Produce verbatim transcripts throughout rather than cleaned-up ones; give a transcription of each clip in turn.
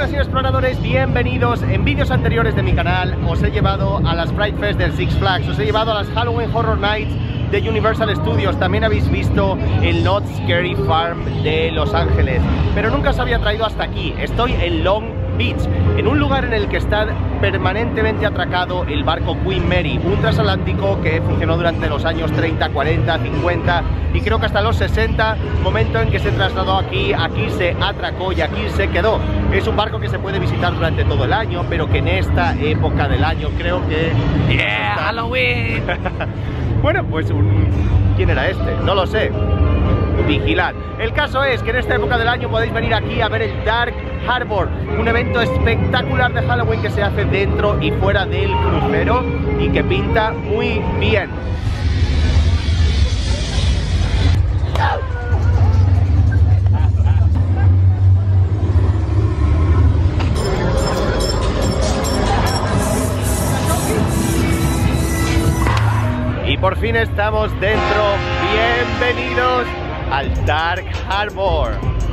exploradoras y exploradores, bienvenidos. En vídeos anteriores de mi canal os he llevado a las Fright Fest del Six Flags, os he llevado a las Halloween Horror Nights de Universal Studios, también habéis visto el Knott's Scary Farm de Los Ángeles, pero nunca os había traído hasta aquí. Estoy en Long Beach, en un lugar en el que está permanentemente atracado el barco Queen Mary, un transatlántico que funcionó durante los años treinta, cuarenta, cincuenta y creo que hasta los sesenta, momento en que se trasladó aquí, aquí se atracó y aquí se quedó. Es un barco que se puede visitar durante todo el año, pero que en esta época del año creo que... ¡Yeah! ¡Halloween! Bueno, pues un... ¿quién era este? No lo sé. Vigilad. El caso es que en esta época del año podéis venir aquí a ver el Dark Harbor, un evento espectacular de Halloween que se hace dentro y fuera del crucero y que pinta muy bien. Y por fin estamos dentro. Bienvenidos al Dark Harbor.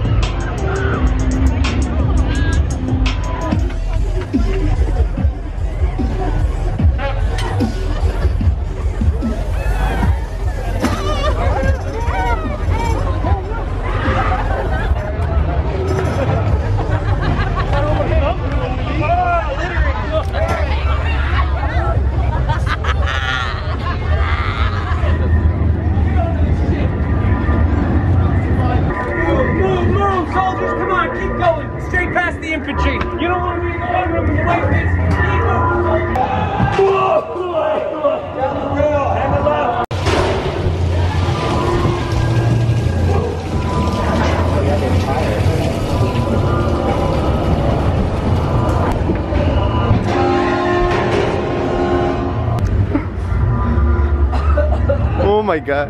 Oh my God.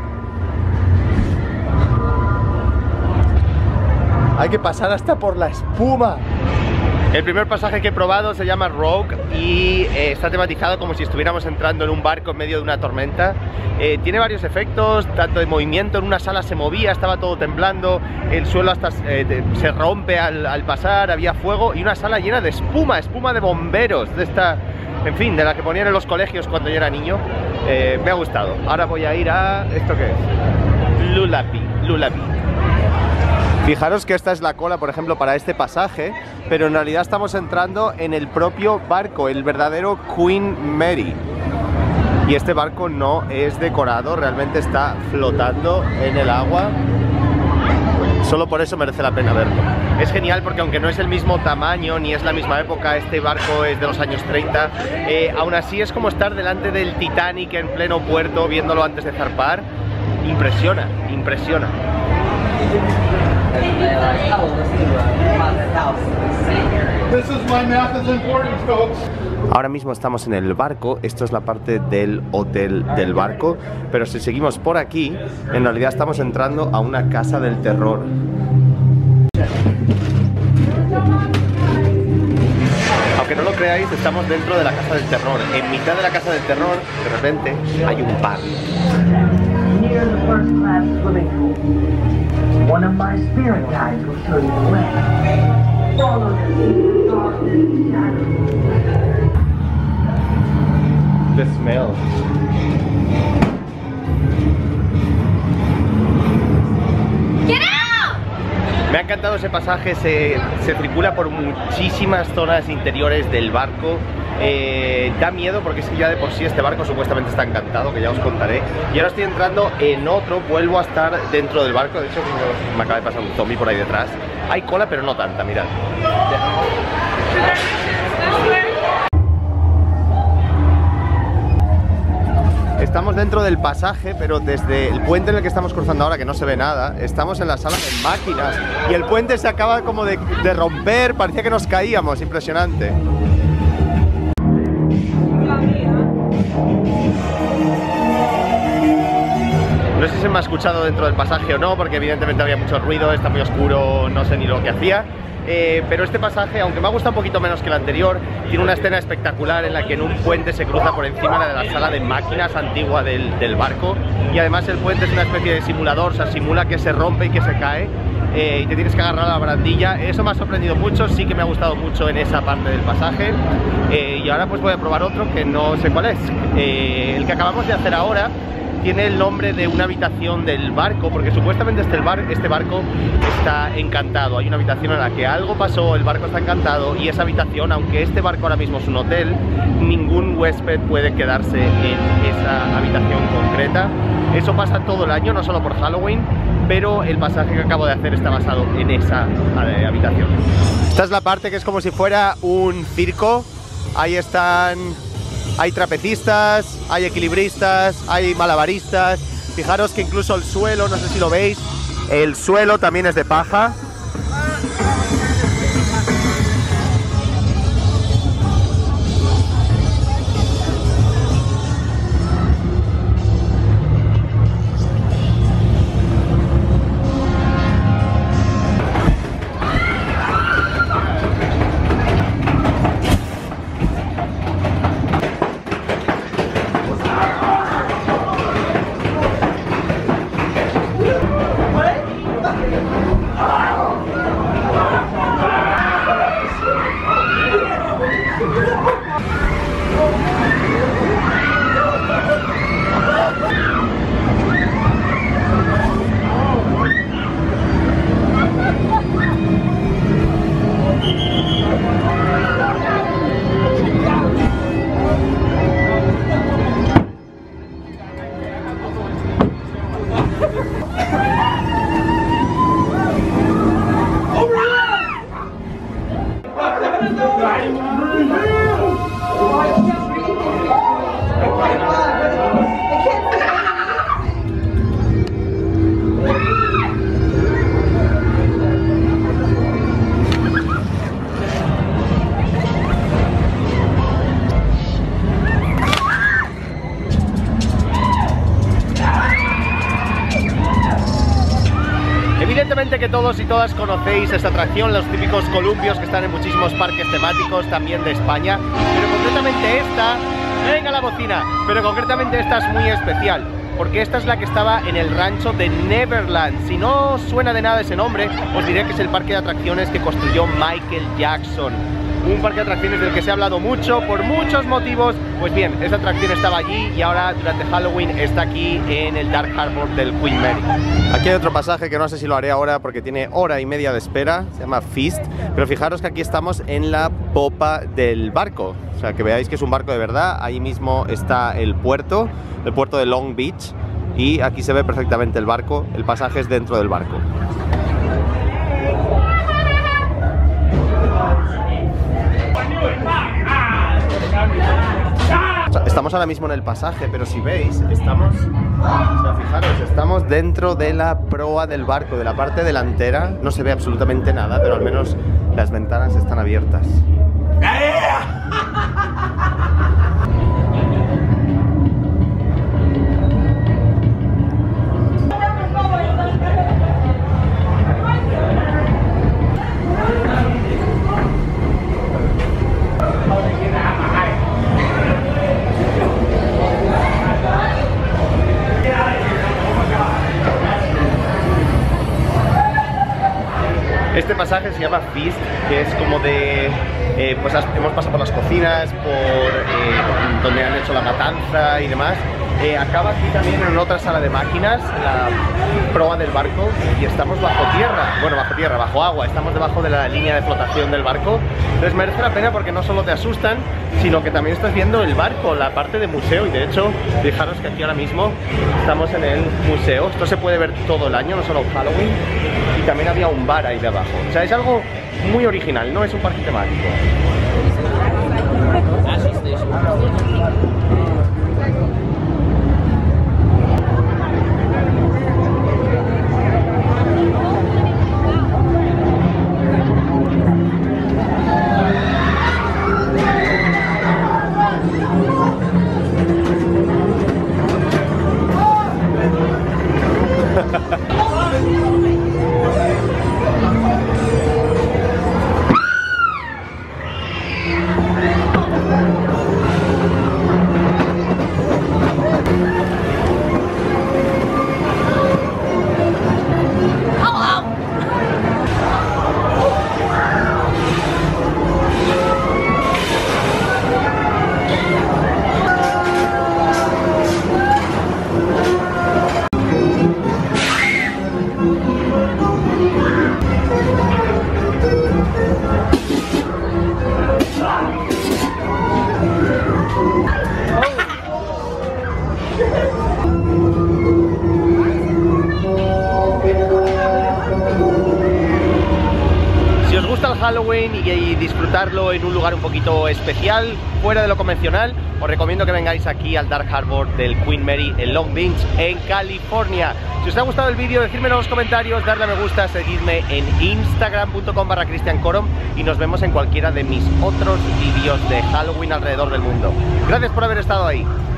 Hay que pasar hasta por la espuma. El primer pasaje que he probado se llama Rogue y eh, está tematizado como si estuviéramos entrando en un barco en medio de una tormenta. Eh, tiene varios efectos, tanto de movimiento, en una sala se movía, estaba todo temblando, el suelo hasta eh, se rompe al, al pasar, había fuego y una sala llena de espuma, espuma de bomberos, de esta, en fin, de la que ponían en los colegios cuando yo era niño. Eh, me ha gustado. Ahora voy a ir a... ¿esto qué es? Lullaby, Lullaby. Fijaros que esta es la cola, por ejemplo, para este pasaje, pero en realidad estamos entrando en el propio barco, el verdadero Queen Mary. Y este barco no es decorado, realmente está flotando en el agua. Solo por eso merece la pena verlo. Es genial porque aunque no es el mismo tamaño ni es la misma época, este barco es de los años treinta, eh, aún así es como estar delante del Titanic en pleno puerto viéndolo antes de zarpar. Impresiona, impresiona. Ahora mismo estamos en el barco, esto es la parte del hotel del barco, pero si seguimos por aquí, en realidad estamos entrando a una casa del terror. Aunque no lo creáis, estamos dentro de la casa del terror. En mitad de la casa del terror, de repente, hay un bar. One of my spirit guides will show you the way. Follow the darkness and shadows. The smell. Get out! Me ha encantado ese pasaje, se, se circula por muchísimas zonas interiores del barco. Eh, da miedo porque es que ya de por sí este barco supuestamente está encantado, que ya os contaré. Y ahora estoy entrando en otro, vuelvo a estar dentro del barco. De hecho me acaba de pasar un zombie por ahí detrás. Hay cola pero no tanta, mirad. Estamos dentro del pasaje, pero desde el puente en el que estamos cruzando ahora, que no se ve nada, estamos en la sala de máquinas y el puente se acaba como de, de romper, parecía que nos caíamos, impresionante. No sé si se me ha escuchado dentro del pasaje o no, porque evidentemente había mucho ruido, está muy oscuro, no sé ni lo que hacía. Eh, pero este pasaje, aunque me ha gustado un poquito menos que el anterior, tiene una escena espectacular en la que en un puente se cruza por encima de la sala de máquinas antigua del, del barco, y además el puente es una especie de simulador, o sea, simula que se rompe y que se cae, eh, y te tienes que agarrar a la barandilla. Eso me ha sorprendido mucho, sí que me ha gustado mucho en esa parte del pasaje. Eh, y ahora pues voy a probar otro que no sé cuál es. Eh, el que acabamos de hacer ahora tiene el nombre de una habitación del barco, porque supuestamente este, bar, este barco está encantado. Hay una habitación en la que algo pasó, el barco está encantado, y esa habitación, aunque este barco ahora mismo es un hotel, ningún huésped puede quedarse en esa habitación concreta. Eso pasa todo el año, no solo por Halloween, pero el pasaje que acabo de hacer está basado en esa eh, habitación. Esta es la parte que es como si fuera un circo. Ahí están... Hay trapecistas, hay equilibristas, hay malabaristas. Fijaros que incluso el suelo, no sé si lo veis, el suelo también es de paja. Evidentemente que todos y todas conocéis esta atracción, los típicos columpios que están en muchísimos parques temáticos también de España, pero concretamente esta, venga la bocina, pero concretamente esta es muy especial, porque esta es la que estaba en el rancho de Neverland. Si no os suena de nada ese nombre, os diré que es el parque de atracciones que construyó Michael Jackson. Un parque de atracciones del que se ha hablado mucho por muchos motivos. Pues bien, esta atracción estaba allí y ahora durante Halloween está aquí en el Dark Harbour del Queen Mary. Aquí hay otro pasaje que no sé si lo haré ahora porque tiene hora y media de espera, se llama Feast, pero fijaros que aquí estamos en la popa del barco, o sea que veáis que es un barco de verdad. Ahí mismo está el puerto, el puerto de Long Beach, y aquí se ve perfectamente el barco. El pasaje es dentro del barco. Estamos ahora mismo en el pasaje, pero si veis, estamos, o sea, fijaros, estamos dentro de la proa del barco, de la parte delantera. No se ve absolutamente nada, pero al menos las ventanas están abiertas. Este pasaje se llama Feast, que es como de... Eh, pues hemos pasado por las cocinas, por eh, donde han hecho la matanza y demás. Eh, acaba aquí también en otra sala de máquinas, la proa del barco, y estamos bajo tierra, bueno, bajo tierra, bajo agua, estamos debajo de la línea de flotación del barco. Entonces merece la pena porque no solo te asustan, sino que también estás viendo el barco, la parte de museo, y de hecho, fijaros que aquí ahora mismo estamos en el museo. Esto se puede ver todo el año, no solo en Halloween, y también había un bar ahí de abajo. O sea, es algo muy original, no es un parque temático. os gusta el Halloween y, y disfrutarlo en un lugar un poquito especial, fuera de lo convencional, os recomiendo que vengáis aquí al Dark Harbor del Queen Mary en Long Beach, en California. Si os ha gustado el vídeo, decídmelo en los comentarios, darle a me gusta, seguidme en instagram punto com barra cristian corom y nos vemos en cualquiera de mis otros vídeos de Halloween alrededor del mundo. Gracias por haber estado ahí.